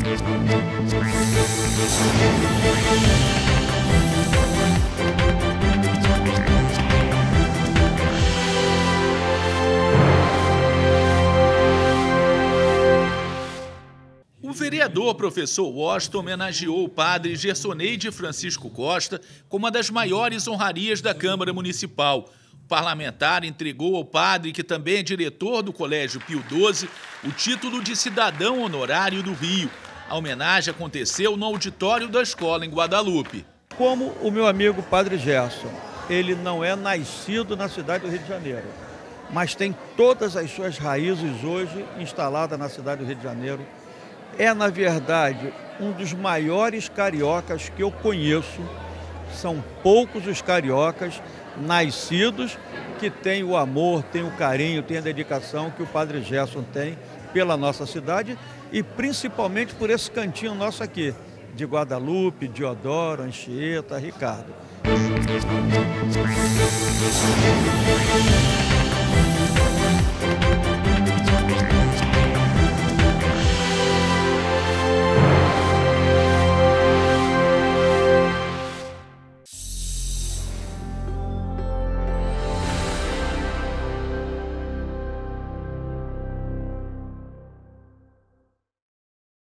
O vereador professor Washington homenageou o padre Gersoneide Francisco Costa com uma das maiores honrarias da Câmara Municipal. O parlamentar entregou ao padre, que também é diretor do Colégio Pio XII, o título de cidadão honorário do Rio. A homenagem aconteceu no auditório da escola em Guadalupe. Como o meu amigo Padre Gerson, ele não é nascido na cidade do Rio de Janeiro, mas tem todas as suas raízes hoje instaladas na cidade do Rio de Janeiro. É, na verdade, um dos maiores cariocas que eu conheço. São poucos os cariocas nascidos que têm o amor, têm o carinho, têm a dedicação que o Padre Gerson tem pela nossa cidade e principalmente por esse cantinho nosso aqui, de Guadalupe, Diodoro, Anchieta, Ricardo.